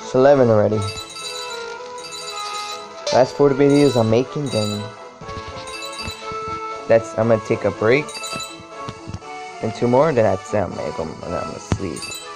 It's 11 already. Last 4 videos I'm making, then I'm gonna take a break. And 2 more, then that's it. I'm gonna sleep.